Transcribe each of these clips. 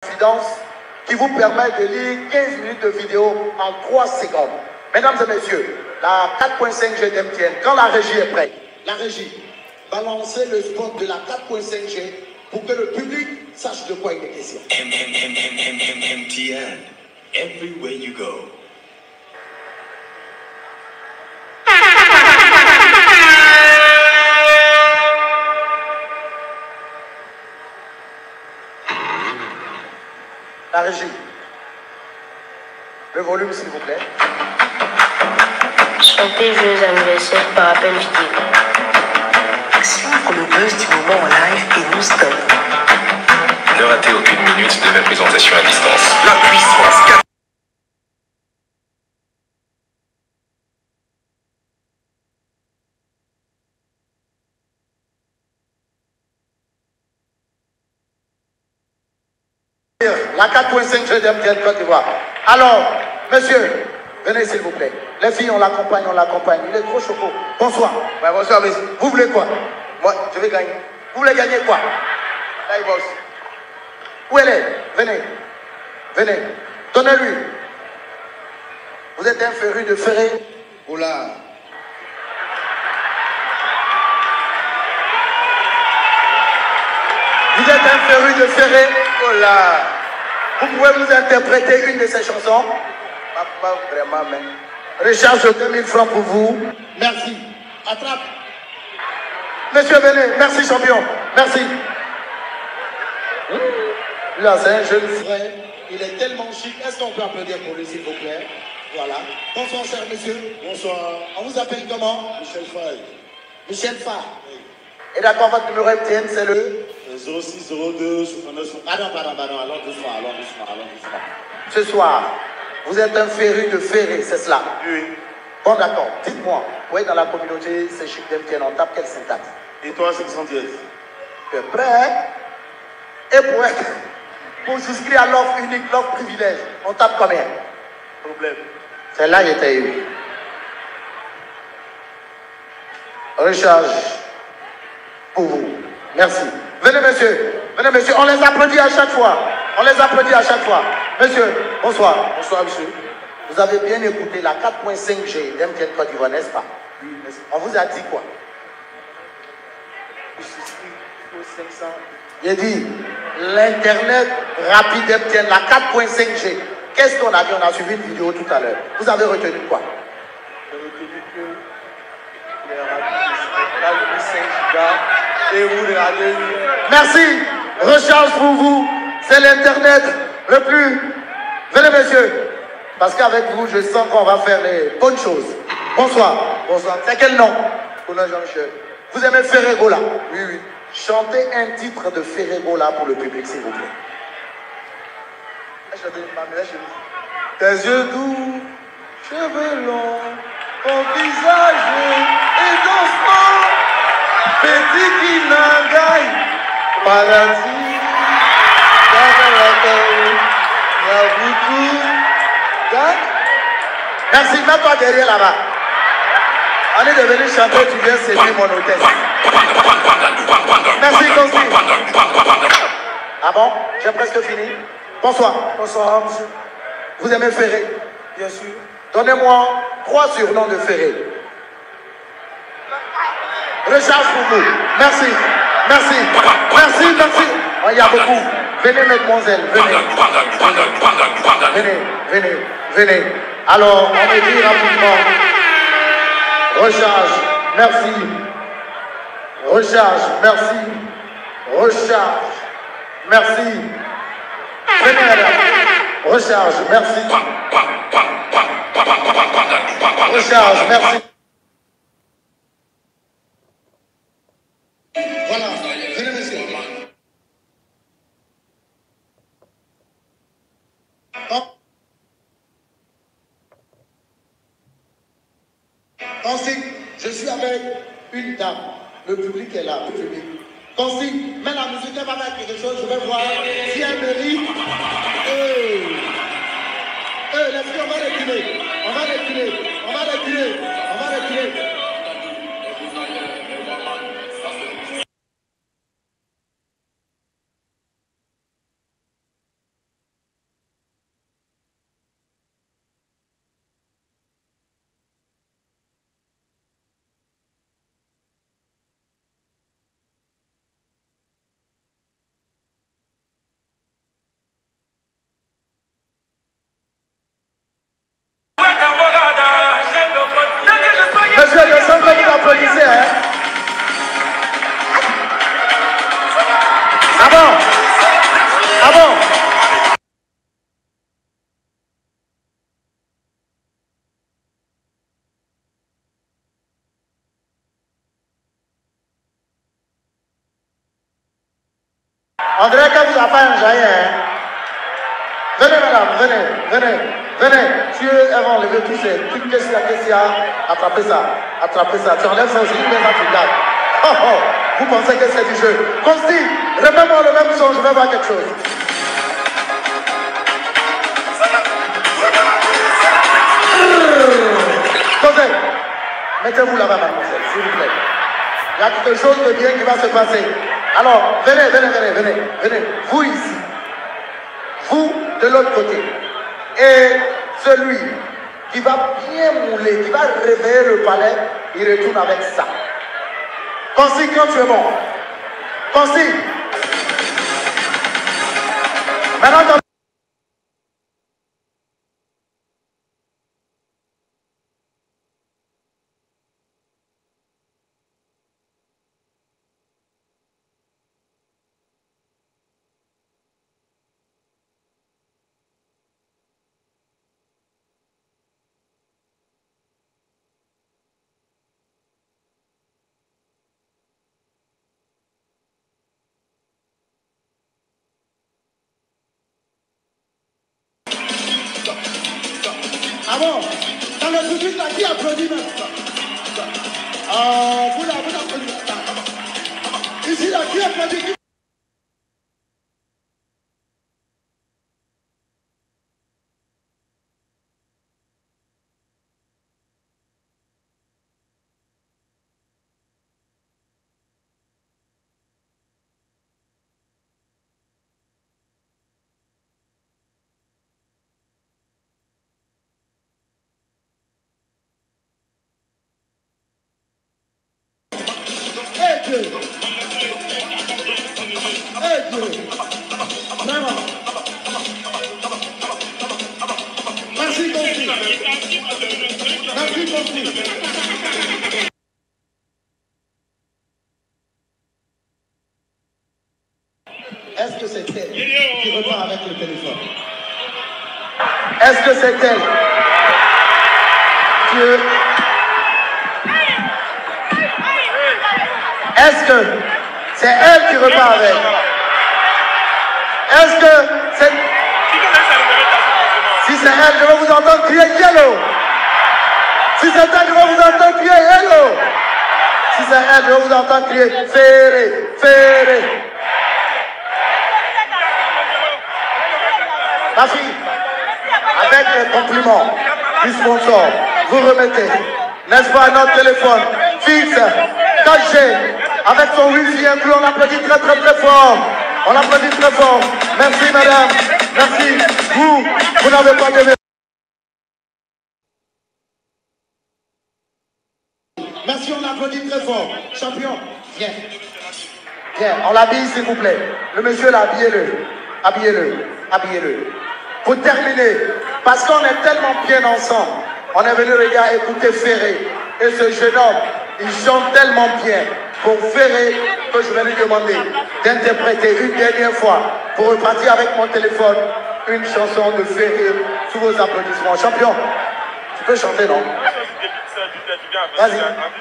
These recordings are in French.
confidence qui vous permet de lire 15 minutes de vidéo en 3 secondes. Mesdames et messieurs, la 4.5G d'MTN, quand la régie est prête, la régie, balancez le spot de la 4.5G pour que le public sache de quoi il est question. MTN, everywhere you go. La régie. Le volume, s'il vous plaît. Chantez joyeux anniversaire par appel vidéo. Pour le buzz du moment en live et non-stop. Ne ratez aucune minute de ma présentation à distance. La puissance 4. La 4.5G d'MTN Côte d'Ivoire. Alors, monsieur, venez s'il vous plaît. Les filles, on l'accompagne, on l'accompagne. Il est trop choco. Bonsoir. Ouais, bonsoir, monsieur. Vous voulez quoi? Moi, je vais gagner. Vous voulez gagner quoi? Là, il bosse. Où elle est? Venez. Venez. Donnez-lui. Vous êtes un féru de ferré? Oula. Vous êtes un féru de ferré? Oh là. Vous pouvez nous interpréter une de ces chansons? Pas vraiment, mais. Recharge 2000 francs pour vous. Merci. Attrape. Monsieur, venez. Merci, champion. Merci. Là, c'est un jeune frère. Il est tellement chic. Est-ce qu'on peut applaudir pour lui, s'il vous plaît? Voilà. Bonsoir, cher monsieur. Bonsoir. On vous appelle comment? Michel Faye. Michel Faye. Oui. Et d'accord, votre numéro MTN, c'est le 06 02 69. Pardon, allons doucement. Ce soir, vous êtes un féru de ferré, c'est cela? Oui. Bon, d'accord. Dites-moi, vous êtes dans la communauté, c'est chic d'MTN, on tape quelle syntaxe? Et toi, 510. Tu es prêt? Et pour souscrire à l'offre unique, l'offre privilège, on tape combien? Problème. Celle-là, j'étais eu. Recharge pour vous. Merci. Venez, monsieur. Venez, monsieur. On les applaudit à chaque fois. Monsieur, bonsoir. Bonsoir, monsieur. Vous avez bien écouté la 4.5G d'MTN Côte d'Ivoire, n'est-ce pas? Oui, n'est-ce pas? On vous a dit quoi? J'ai dit, l'Internet rapide MTN, la 4.5G. Qu'est-ce qu'on a dit? On a suivi une vidéo tout à l'heure. Vous avez retenu quoi? J'ai retenu que les radios 5 gigas et vous les radios. Merci. Recharge pour vous. C'est l'Internet le plus. Venez, monsieur. Parce qu'avec vous, je sens qu'on va faire les bonnes choses. Bonsoir. Bonsoir. C'est quel nom? Oula Jean-Michel. Vous aimez Ferregola? Oui, oui. Chantez un titre de Ferregola pour le public, s'il vous plaît. Tes yeux doux, cheveux longs, ton visage et ton front, petit qui n'engaille, paradis, Merci, mets-toi derrière là-bas. On est devenu chanter, tu viens séduire mon hôtesse. Merci, Consti. Ah bon? J'ai presque fini. Bonsoir. Bonsoir, monsieur. Vous aimez Ferré? Bien sûr. Donnez-moi 3 surnoms de Ferré. Recharge pour vous. Merci. Oh, il y a beaucoup. Venez, mademoiselle. Venez. Alors, on me dit rapidement. Recharge. Merci. Venez, madame. Recharge. Merci. Voilà. Venez, monsieur. Consigne, je suis avec une dame. Le public est là, le public. Consigne, mets la musique, elle va faire quelque chose, je vais voir si elle mérite. Les filles, on va reculer. la fin, j'aille. Venez, madame, venez. Tu es avant, levez tous ces. Qu'est-ce qu'il y a? Attrapez ça. Tu enlèves ça aussi, mais là, tu gardes. Oh, vous pensez que c'est du jeu. Consti, remets-moi le même son, je vais voir quelque chose. Posez. Mettez-vous là-bas, mademoiselle, s'il vous plaît. Il y a quelque chose de bien qui va se passer. Alors, venez. Vous ici. Vous de l'autre côté. Et celui qui va bien mouler, qui va réveiller le palais, il retourne avec ça. Consigne quand tu es bon. Consigne. Maintenant, ah bon, dans le public là, qui applaudit même ça? Vous l'applaudissez. Ici là, qui applaudit? Dieu. Vraiment. Merci, Confi. Est-ce que c'est elle qui repart avec le téléphone? Est-ce que c'est elle? Dieu. Est-ce que c'est elle qui repart avec? Est-ce que c'est... Si c'est elle, je vais vous entendre crier yellow. Si c'est elle, je vais vous entendre crier yellow. Si c'est elle, je vais vous entendre crier ferré. Ma fille, avec les compliments du sponsor, vous remettez, n'est-ce pas, notre téléphone fixe 4G avec son wifi inclus. On applaudit très fort. On applaudit très fort. Merci madame. Merci. Vous n'avez pas de... Merci, on applaudit très fort. Champion, viens. Viens, on l'habille s'il vous plaît. Le monsieur là, habillez-le. Pour terminer, parce qu'on est tellement bien ensemble, on est venu les gars écouter Ferré. Et ce jeune homme, il chante tellement bien pour Ferré que je vais lui demander d'interpréter une dernière fois pour repartir avec mon téléphone une chanson de Ferré sous vos applaudissements. Champion, tu peux chanter, non? Vas-y.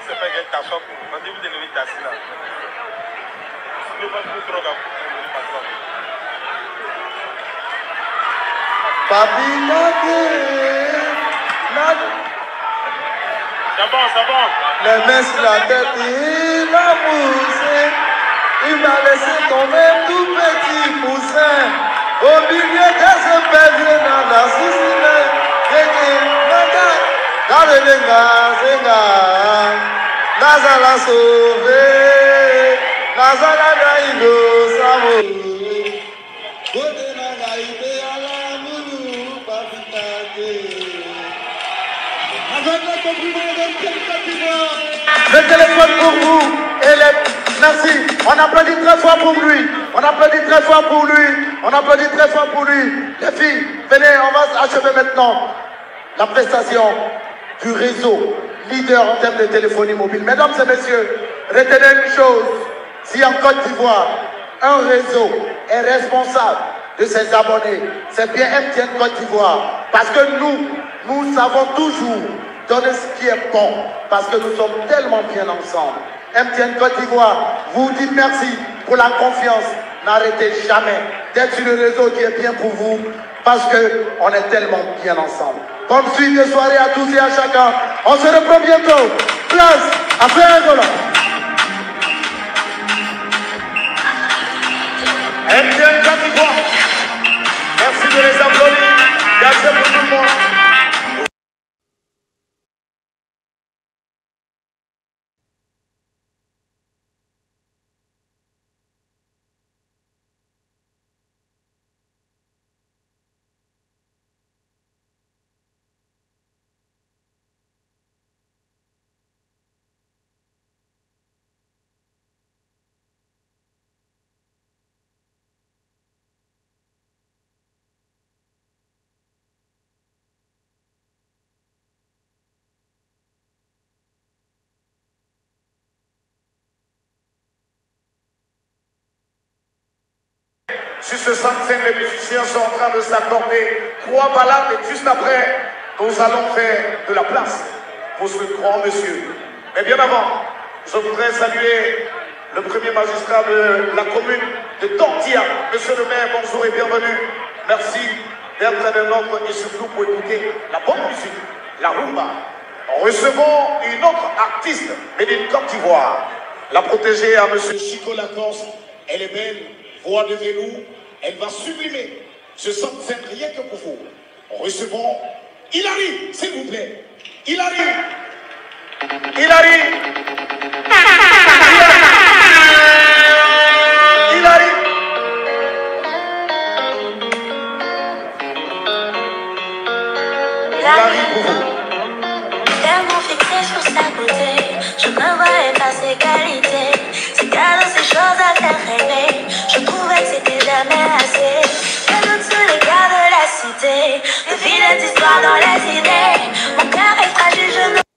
C'est bon. Les mains sur la tête, il a poussé. Il m'a laissé tomber tout petit poussin. Au milieu de ce pèlerin dans la soucis, dans le Zenga, Nazala sauvé, Nazala daïdo samo. Le téléphone pour vous et les... Merci. On applaudit très fort pour lui. Les filles, venez, on va achever maintenant la prestation du réseau leader en termes de téléphonie mobile. Mesdames et messieurs, retenez une chose. Si en Côte d'Ivoire, un réseau est responsable de ses abonnés, c'est bien MTN Côte d'Ivoire. Parce que nous savons toujours donner ce qui est bon, parce que nous sommes tellement bien ensemble. MTN Côte d'Ivoire vous dit merci pour la confiance n'arrêtez jamais d'être sur le réseau qui est bien pour vous, parce qu'on est tellement bien ensemble. Bonne suite de soirée à tous et à chacun. On se reprend bientôt. Place à Ferrangola. MTN Côte d'Ivoire. Merci de les applaudir. Merci pour tout le monde. Sur ce centre, les musiciens sont en train de s'accorder 3 ballades et juste après, nous allons faire de la place pour ce grand monsieur. Mais bien avant, je voudrais saluer le premier magistrat de la commune de Tortilla. Monsieur le maire, bonjour et bienvenue. Merci d'être avec nous et surtout pour écouter la bonne musique, la rumba. Recevons une autre artiste, mais d'une Côte d'Ivoire. La protégée à monsieur Chico Lacoste. Elle est belle, voix de velours. Elle va sublimer ce centre scène rien que pour vous. Recevons Hilary, s'il vous plaît. Hilary. Hilary. Hilary. Hilary pour vous. Tellement fixé sur sa beauté, je me voyais pas ses qualités. Ses cadeaux, ses choses à faire rêver. Je trouvais que c'était jamais assez. Que de tous les gars de la cité, de vilaines histoires dans les idées. Mon cœur est fragile, je ne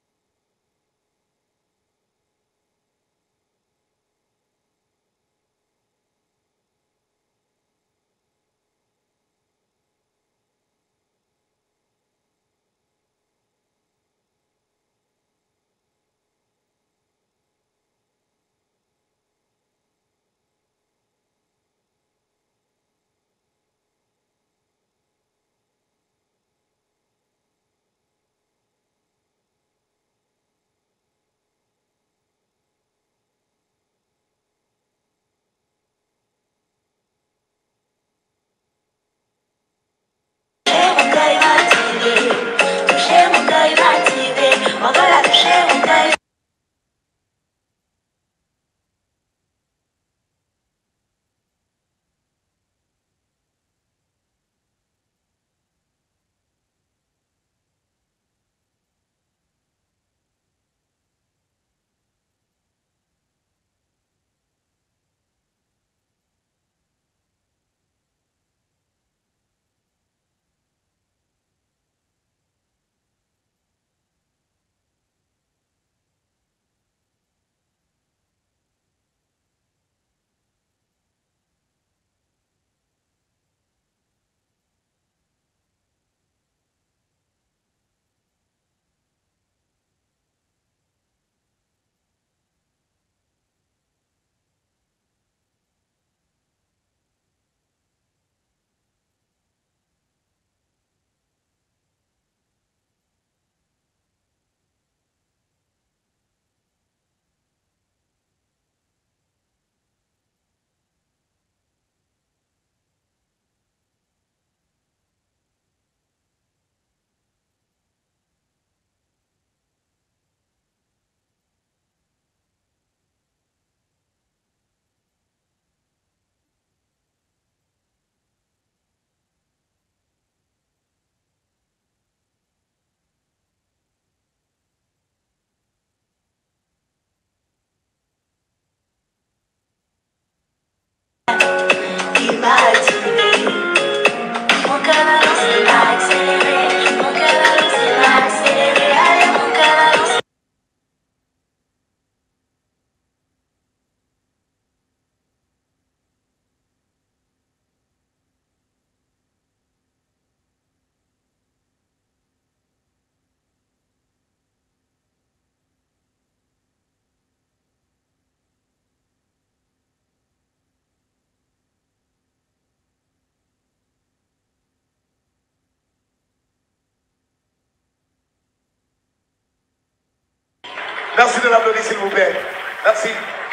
Merci de l'applaudir, s'il vous plaît. Merci.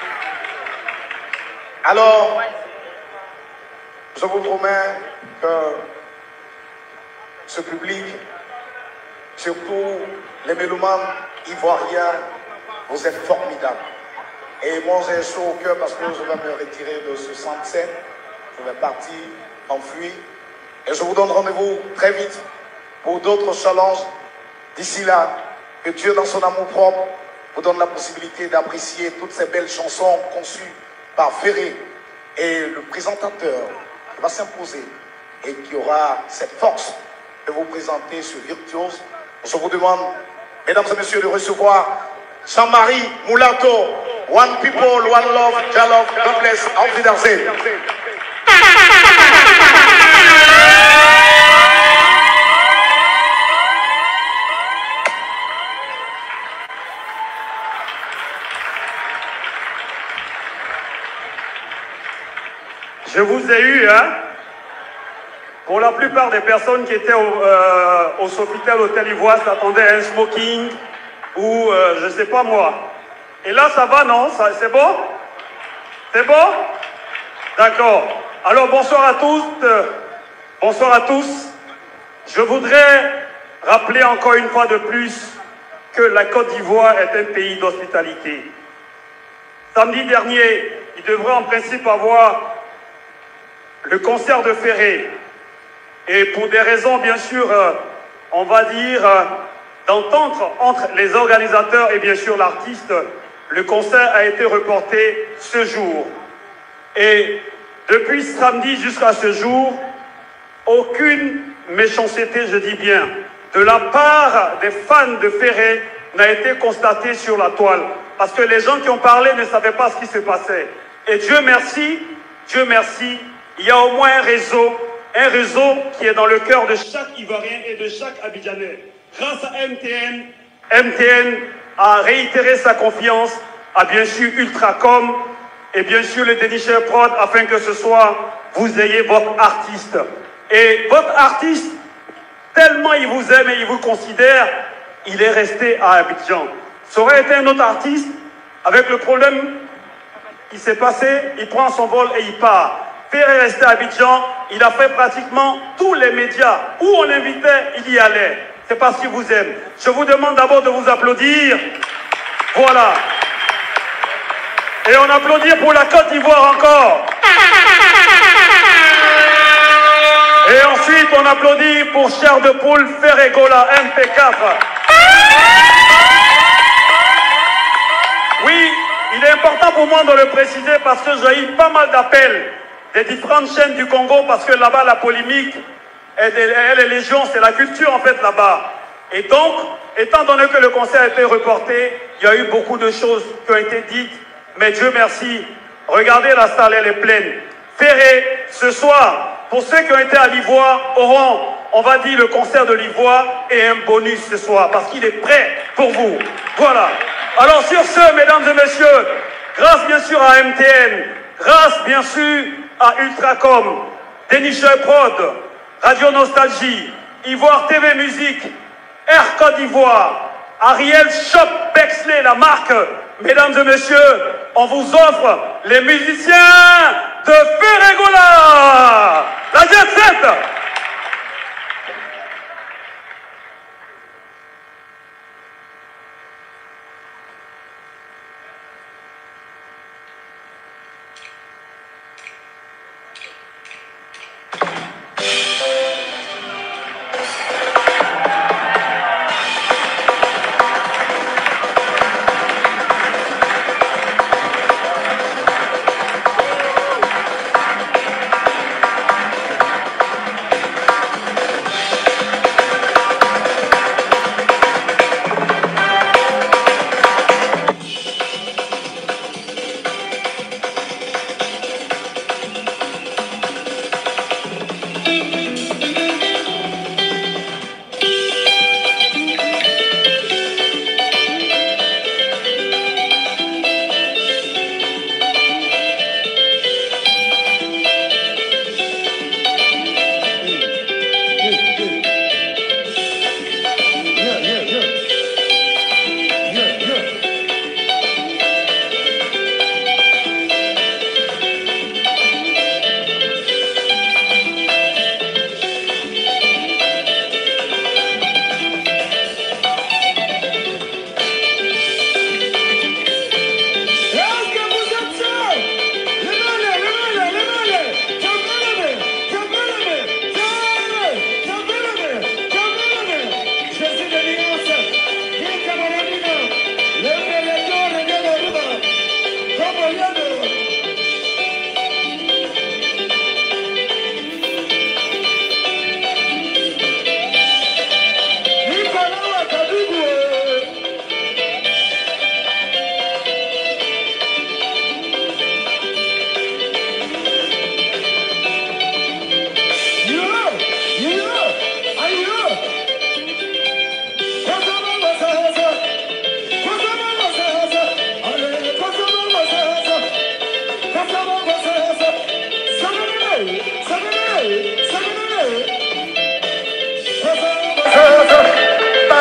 Alors, je vous promets que ce public, surtout les mélomanes ivoiriens, vous êtes formidables. Et moi, j'ai chaud au cœur parce que je vais me retirer de ce centre scène. Je vais partir, enfuir. Et je vous donne rendez-vous très vite pour d'autres challenges. D'ici là, que Dieu, dans son amour propre, vous donne la possibilité d'apprécier toutes ces belles chansons conçues par Ferré et le présentateur qui va s'imposer et qui aura cette force de vous présenter ce virtuose. Je vous demande, mesdames et messieurs, de recevoir Jean-Marie Moulato, One People, One Love, Jalov, God bless, Auf Wiedersehen. Je vous ai eu, hein. Pour la plupart des personnes qui étaient au Sofitel Hôtel Ivoire s'attendaient à un smoking ou je ne sais pas moi. Et là, ça va, non? C'est bon? C'est bon? D'accord. Alors, bonsoir à tous. Bonsoir à tous. Je voudrais rappeler encore une fois de plus que la Côte d'Ivoire est un pays d'hospitalité. Samedi dernier, il devrait en principe avoir le concert de Ferré. Et pour des raisons, bien sûr, on va dire, d'entente entre les organisateurs et bien sûr l'artiste, le concert a été reporté ce jour. Et depuis samedi jusqu'à ce jour, aucune méchanceté, je dis bien, de la part des fans de Ferré n'a été constatée sur la toile. Parce que les gens qui ont parlé ne savaient pas ce qui se passait. Et Dieu merci, il y a au moins un réseau qui est dans le cœur de chaque Ivoirien et de chaque Abidjanais. Grâce à MTN, MTN a réitéré sa confiance à bien sûr Ultracom et bien sûr le Dénicheur Prod afin que ce soit, vous ayez votre artiste. Et votre artiste, tellement il vous aime et il vous considère, il est resté à Abidjan. Ça aurait été un autre artiste, avec le problème qui s'est passé, il prend son vol et il part. Ferré est resté à Abidjan, il a fait pratiquement tous les médias. Où on l'invitait, il y allait. C'est parce qu'il vous aime. Je vous demande d'abord de vous applaudir. Voilà. Et on applaudit pour la Côte d'Ivoire encore. Et ensuite, on applaudit pour Chair de Poule, Ferregola, MP4. Oui, il est important pour moi de le préciser parce que j'ai eu pas mal d'appels des différentes chaînes du Congo parce que là-bas, la polémique, elle est légion, c'est la culture en fait là-bas. Et donc, étant donné que le concert a été reporté, il y a eu beaucoup de choses qui ont été dites, mais Dieu merci, regardez la salle, elle est pleine. Ferré, ce soir, pour ceux qui ont été à l'Ivoire, auront, on va dire, le concert de l'Ivoire et un bonus ce soir, parce qu'il est prêt pour vous. Voilà. Alors sur ce, mesdames et messieurs, grâce bien sûr à MTN, grâce bien sûr à Ultracom, Dénicheur Prod, Radio Nostalgie, Ivoire TV Musique, Air Côte d'Ivoire, Ariel Shop Bexley, la marque, mesdames et messieurs, on vous offre les musiciens de Ferregola, la Jet Set.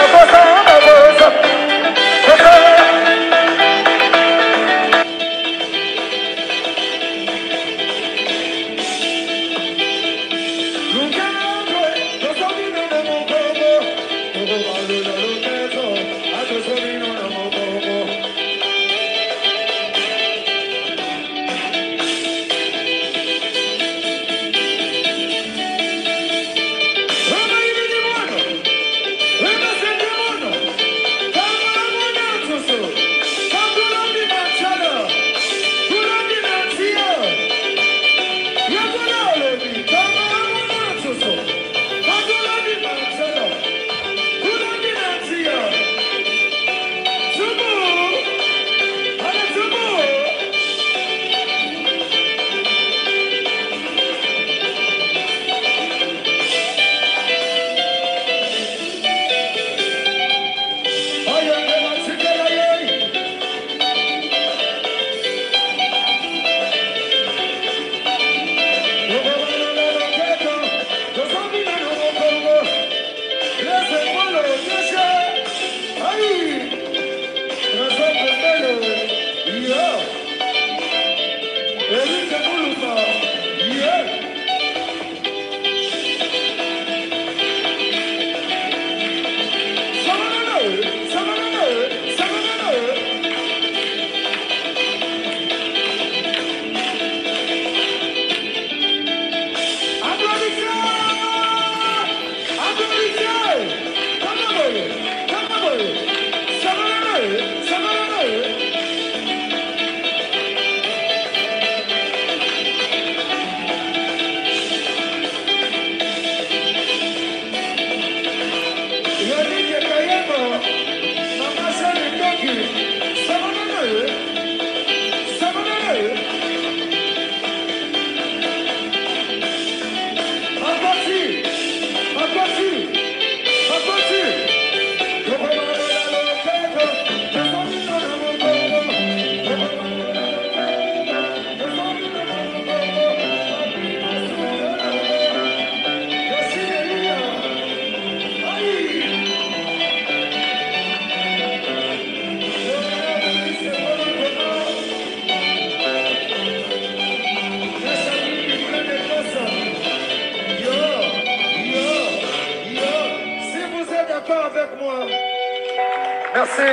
Merci.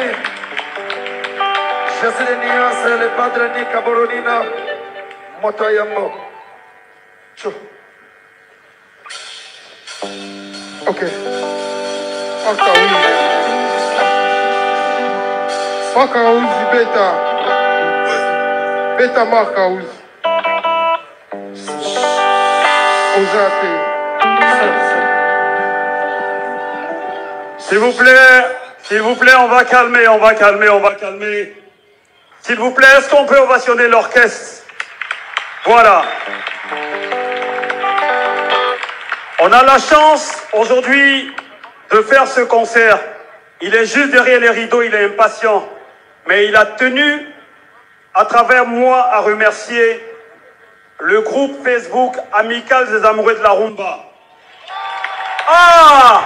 Je suis le nuance, le padre Nika Boronina, Motoyambo. Chou. Ok. Makaouz, beta. Beta Makaouz. Ozate. S'il vous plaît, on va calmer. S'il vous plaît, est-ce qu'on peut ovationner l'orchestre? Voilà. On a la chance aujourd'hui de faire ce concert. Il est juste derrière les rideaux, il est impatient. Mais il a tenu, à travers moi, à remercier le groupe Facebook Amical des Amoureux de la Rumba. Ah!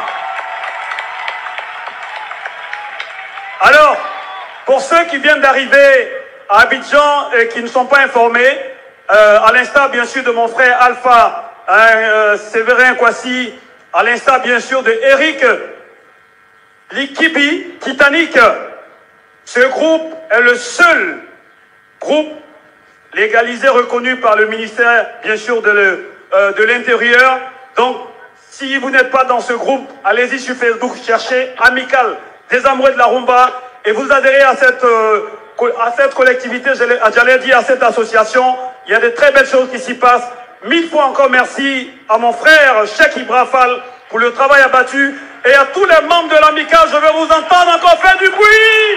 Alors, pour ceux qui viennent d'arriver à Abidjan et qui ne sont pas informés, à l'instar bien sûr de mon frère Alpha, Séverin Kwasi, à l'instar bien sûr de Eric Likibi, Titanic, ce groupe est le seul groupe légalisé, reconnu par le ministère bien sûr de l'Intérieur. Donc, si vous n'êtes pas dans ce groupe, allez-y sur Facebook, cherchez Amical des Amoureux de la Rumba et vous adhérez à cette collectivité, j'allais dire à cette association. Il y a de très belles choses qui s'y passent. 1000 fois encore merci à mon frère Cheikh Ibrafal pour le travail abattu et à tous les membres de l'Amical. Je vais vous entendre encore faire du bruit.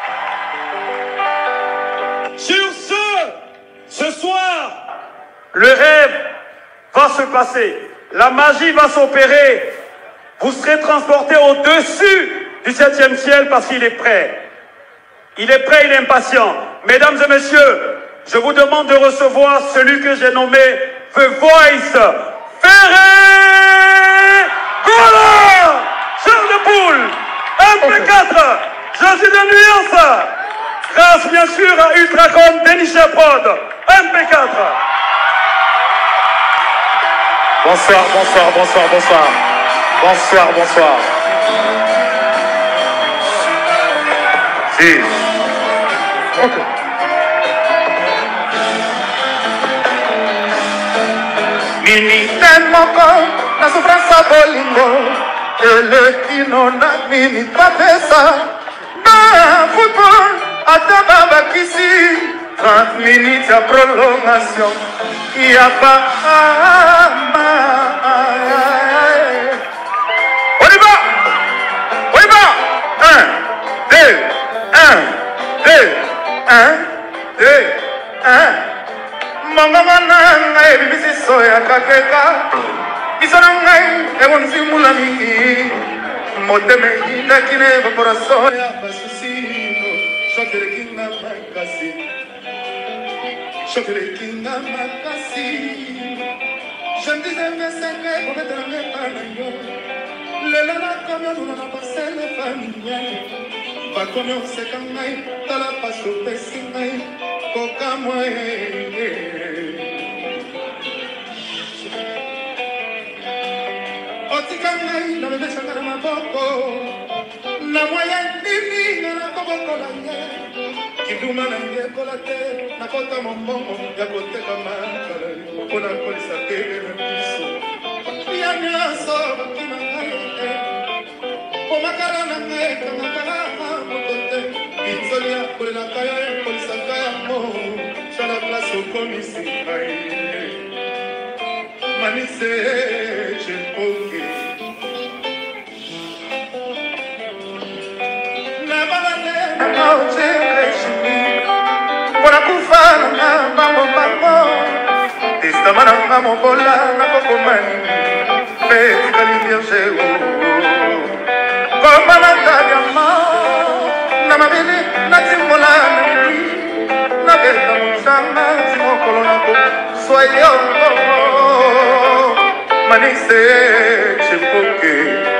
Sur ce soir, le rêve va se passer. La magie va s'opérer. Vous serez transportés au-dessus du 7e ciel parce qu'il est prêt. Il est prêt, il est impatient. Mesdames et messieurs, je vous demande de recevoir celui que j'ai nommé The Voice, Ferré Gola, Charles de Poule. Grâce bien sûr à Ultracom, Denis Prod, MP4. Bonsoir, bonsoir, bonsoir, bonsoir. Bonsoir, bonsoir. Si. Ok. Miniten moko na souffrance bolingo elekino na mini papesa na football ataba bakisi 30 minutes ya prolongation ya pa on y va 1 2 1 2 1 2 1 Mangama nanga ebibisi soya kakeka Isana ngai ebonisi mulami Moteme inakine evaporação ya basusino Shokere kinga makasi Shokere kinga makasi Je me disais mais c'est que pour mettre la main par la gueule Le lana comme on a passé les familiales Pas comme on sait quand même T'as la passe au pessimay Coca moyen Otikangai na bebesha na maboko Na moya nini na koboko la nge Kiduma na nge kolate na kota mombongo ya koteka makala Kona kolisa tebe na piso Ya nyaso bakima ngai Pomakara na nge kamakara mokote Pinzoli ya kule na kaya kolisa kaya mo Shala place au komisi Manise chepoke Na balale na mauche keshimi Mwana kufana na mambo mambo Testamana na mobola na kokomani Peti kalivya shego Koma na tabiama Na mabili na timola na mili Na beta mchama Timokolo na ko Soyo Manise chepoke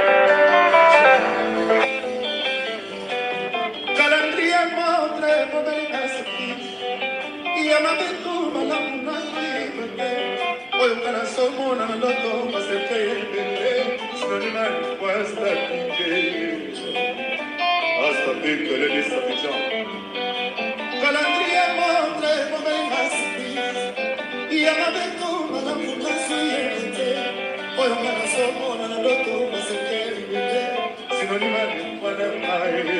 Calandria motre mobelinasi Iyama bitu malamuna kibate Oyo kana somo na loto Maseke bele Sinonima Wasta kike Hasta pikele disabijan Calandria motre mobelinasi Iyama bitu malamuna kibate Oyo kana somo na loto Maseke bele Sinonima Wasta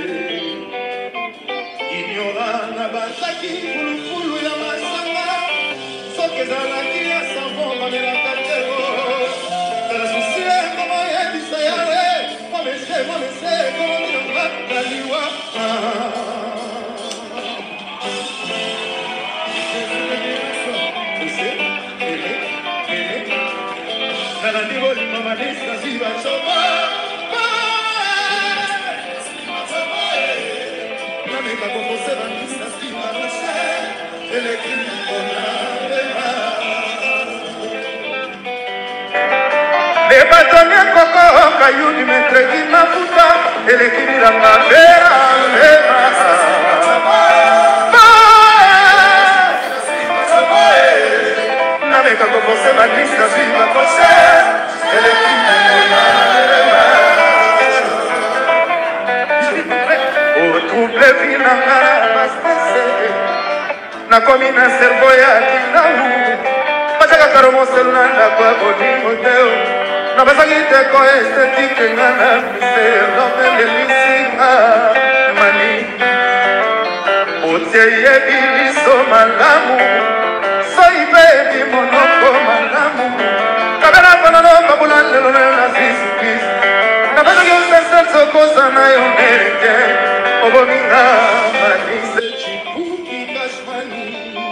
Ignorana bataki Fulufulu ya masanga Soke zalaki ya savon Mamela katero Tala susie Komo yebisa yare Momese, momese Komo nina mataliwa Nana digo lima manisa Siva choba Namiga como se van estas pimadas El equipo nada Le batonia coco Cayuni me trequi na puta El equipo la mavera Namiga como se van estas pimadas El equipo Trouble vina bastase Na komina servo ya kinau Pachaka karomo selula kwa boni moteo Na basagite ko estetike ngana Miser no melelisi mani Otie ye biliso malamu Soy baby monoko malamu Kabela panano kabulan lelo na sisipis Na basagite sese kosa na yonerite Obominga manise chipuki kashmani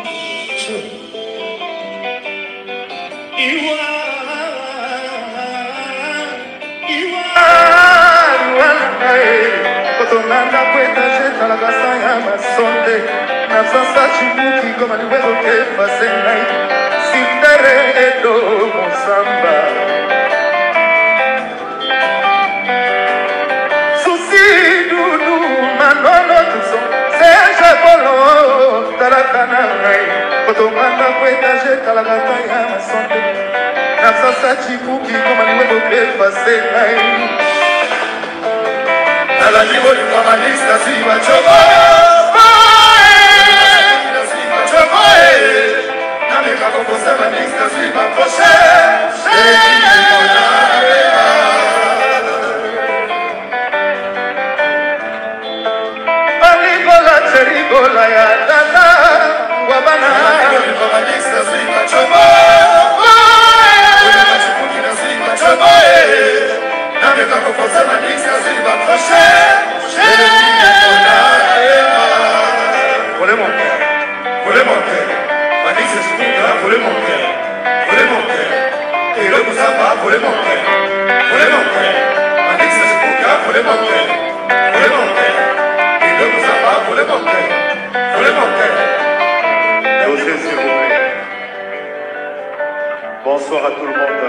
Iwa Kotonanda kweta jeta la kasa ya masonde Na sasa chipuki koma niwezo kefa senai Siftere edo mosamba Susi dudu manono tuso Seje polo Nala chipuki koma niwe boke fasenai Nala niwe koma nista siwa chobo Chobo Name kako posema nista siwa poshe Aligola cherigola ya dada Wabana Nala niwe koma nista siwa chobo Voulez mon cœur, Manix Espuka, voulez mon cœur, et le Moussamba, voulez mon cœur, Manix Espuka, voulez mon cœur, et le Moussamba, voulez mon cœur. Dosez s'il vous plaît. Bonsoir à tout le monde.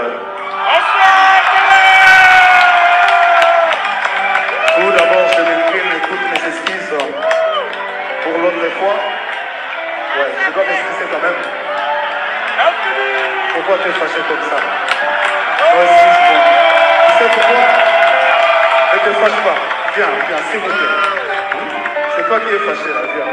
Tout d'abord, je m'exprime toutes mes excuses pour l'autre fois. Ouais, je dois m'excuser quand même. Pourquoi tu es fâché comme ça? Oh, excuse-moi. Tu sais pourquoi? Ne te fâche pas. Viens, s'il vous plaît. C'est toi qui es fâché là, viens.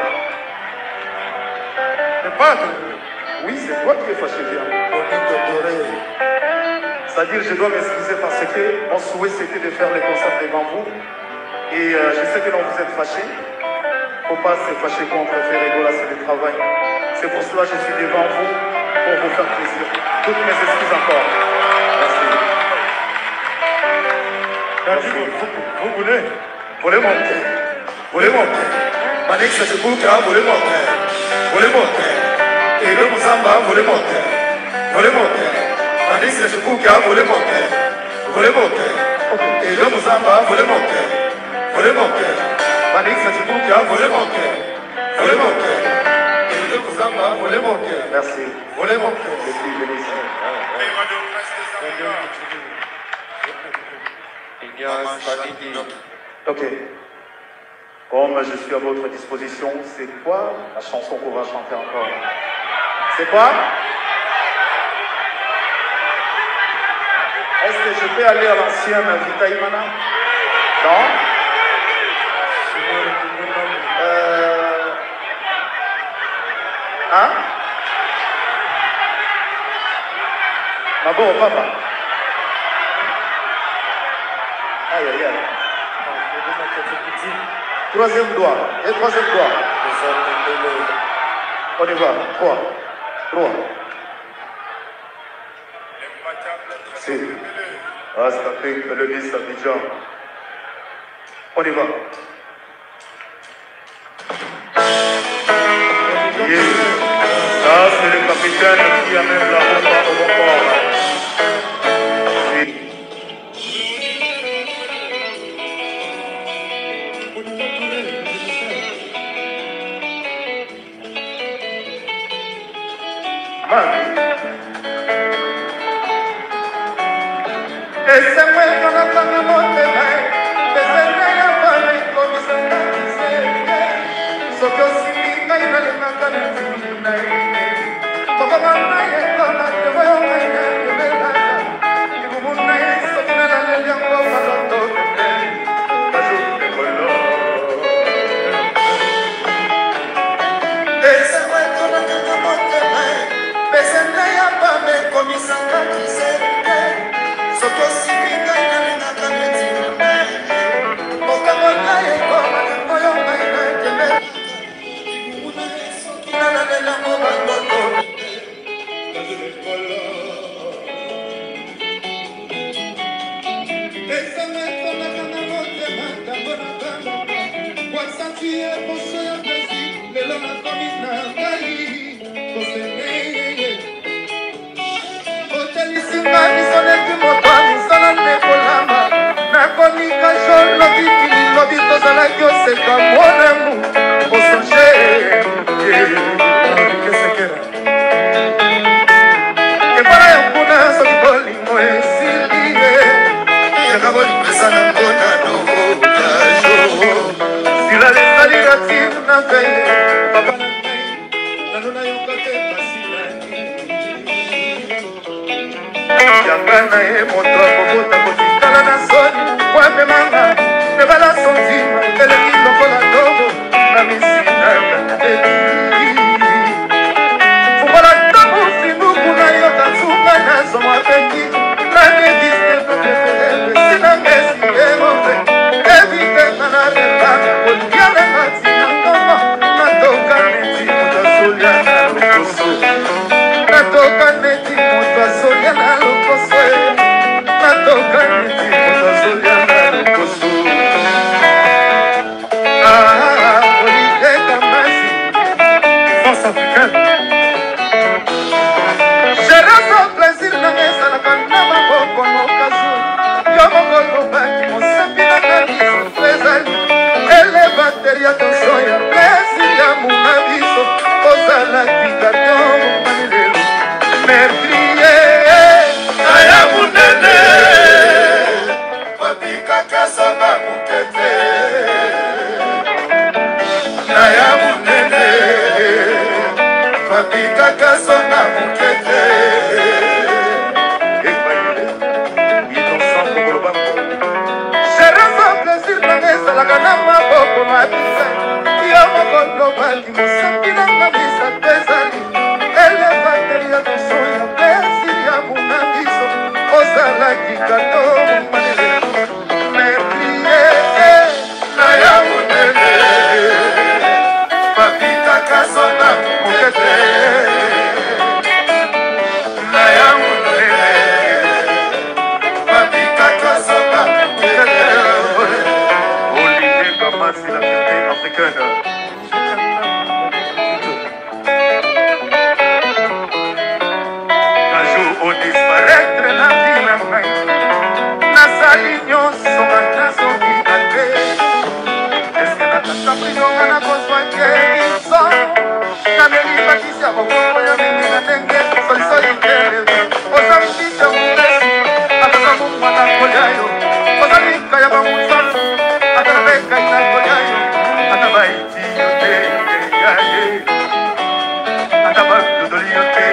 C'est pas toi. Oui, c'est toi qui es fâché, viens. C'est-à-dire, je dois m'excuser parce que mon souhait c'était de faire les concerts devant vous. Et je sais que vous êtes fâchés. Il ne faut pas se fâcher quand on préfère rigoler, c'est le travail. C'est pour cela que je suis devant vous, pour vous faire plaisir. Toutes mes excuses encore. Merci. Vous voulez monter. Manix Espuka, voulez monter. Et le Moussamba, voulez monter. Manix Espuka, voulez monter. Et le Moussamba, voulez monter. Manix Espuka, voulez monter. Et le Moussamba, voulez monter. Merci. Voulez monter. Je suis venu ici. Ok. Comme je suis à votre disposition, c'est quoi la chanson qu'on va chanter encore? C'est quoi? Est-ce que je peux aller à l'ancienne Vita Imana? Non? Hein? Bon, papa. Aïe, aïe, aïe. Troisième doigt. Et troisième doigt. On y va. 3. Si. Ah, c'est un peu le vice Abidjan. On y va. Yeah. Ça, c'est le capitaine qui amène la route au bon port. Ese muerto no está monte mai, ese rey apale como se dice, so que si mi cae no le mata ni una, como manda y toda te voy a caer de verdad, y como una eso que nada le llamo para todo, ayúdame color. Ese muerto no está monte mai, ese rey apale como se dice. Bana ye moto akobota kotikala na soni wapemanga nebala sontima eleki lokola ndogo na misina fukola ntango sinduku na yo tatsuka nazo mapeki sina ngesi emove evitenga na rebanga kolialenga tina ngoma natoka neti moto asolia na lokoso natoka neti moto asolia na lokoso natoka neti moto asolia na lokoso oliveka masi force africaine Gérard plaisir na mesa na kanda maboko nokazu yo mongolo baki mosambi na kabiso trezali ele bateria tosoya plaisir ya muna biso ozala kikato manilelo mercrie aya munene wabika kasanga mukete aya munene wabika kasanga mukete Baki musambina kabisa pesali ele bateria tosoya pesi ya munabiso ozala kikato manele mercrie na ya munene papita kasona mukete na ya munene papita kasona mukete Olivier Kamasi la fierté africaine disparaître la vie na ngai nasali nyonso nazokoka te eske nakata prinonga nakozwa ngeiso nameli bakisi ya bokoko ya mingi na ndenge solisoli kele oza mbita mopesi akaza mongwa na kolia yo oza lika ya bamosantu atala bekai na kolia yo ata baiti yo te yaye ata badodoli yo te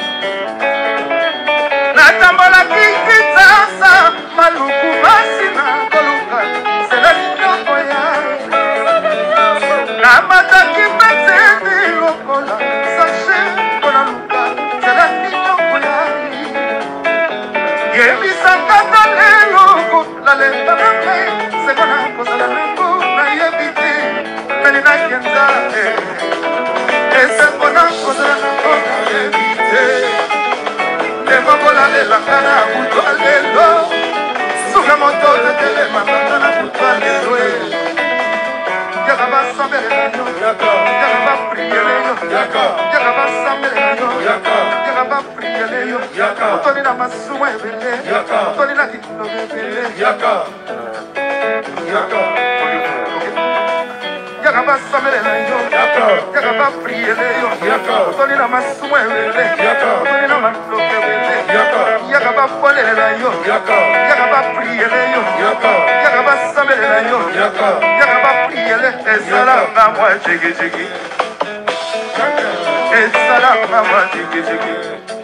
Maluku masina basambelanga na kutwa lelo suka moto tetelemanga na kutwa lelo yaka basambelela yo yaka bapriele yo yaka basambelela yo yaka bapriele yo otoli na masumu ebele otoli na kikilo ebele yaka basambelela yo yaka bapriele yo otoli na masumu ebele otoli na maloke ebele yaka bapolelela yo yaka bapriele yo yaka basambelela yo yaka bapriele esalanga mwa jigijigi esalanga mwa jigijigi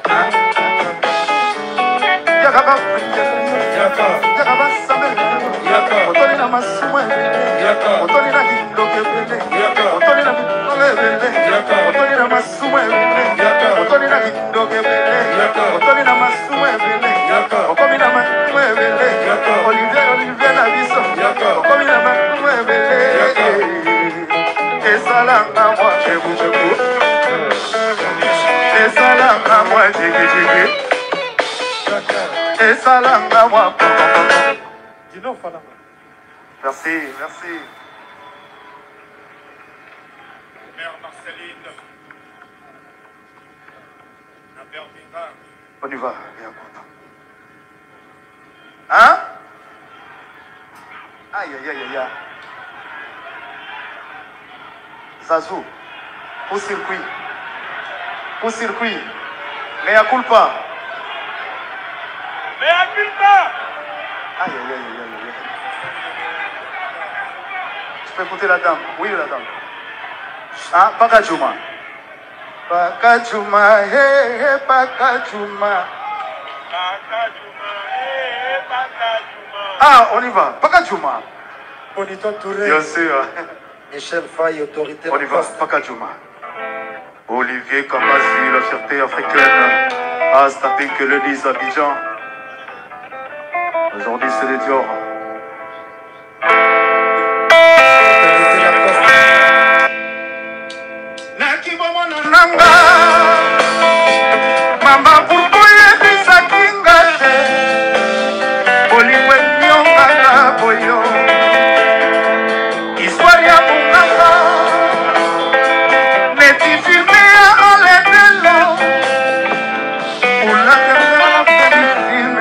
yaka bapriele yo yaka basambelela yo otoli na masumu ebele otoli na kiloke ebele otoli na bitolo ebele otoli na masumu ebele otoli na kiloke ebele otoli na masumu ebele okomi na masumu ebele Olivier na biso okomi na masumu ebele esalanga mwa chebu esalanga mwa jigijigi esalanga mwa Dino Fala. Merci. Mère Marceline. La Père Vivant. On y va, bien content. Hein? Aïe. Zazou, pour circuit. Mais à culpa. Aïe. Je peux écouter la dame. Oui, la dame. Ah, Pakajuma. Pakajuma, hey, Pakajuma. Ah, on y va. Pakajuma. Bonito Touré. Bien sûr. Michel Faye, autorité. On y va. Pakajuma. Olivier Kamasi, la fierté africaine. Astaté que le disent Abidjan. Aujourd'hui, c'est les Dior. Nanga mama pourquoi bisaki ngate olimwe nyonga na boyo histoire ya munganga neti filme ya oledelo ulakanga filme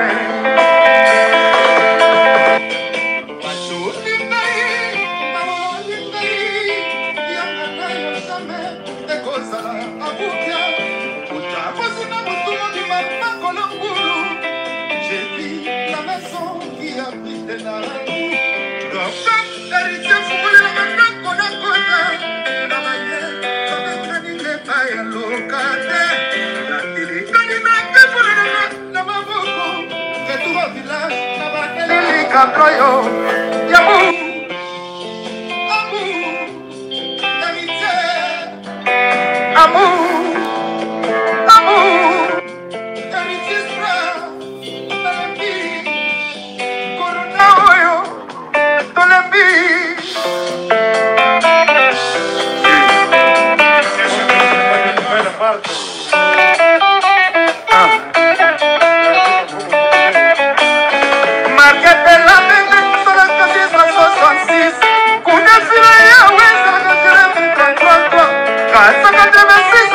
Kakoyo, yamu, amour, corona oyo, tolembi. Kuna fila ya weza kakira mkantua. Kasa katemesi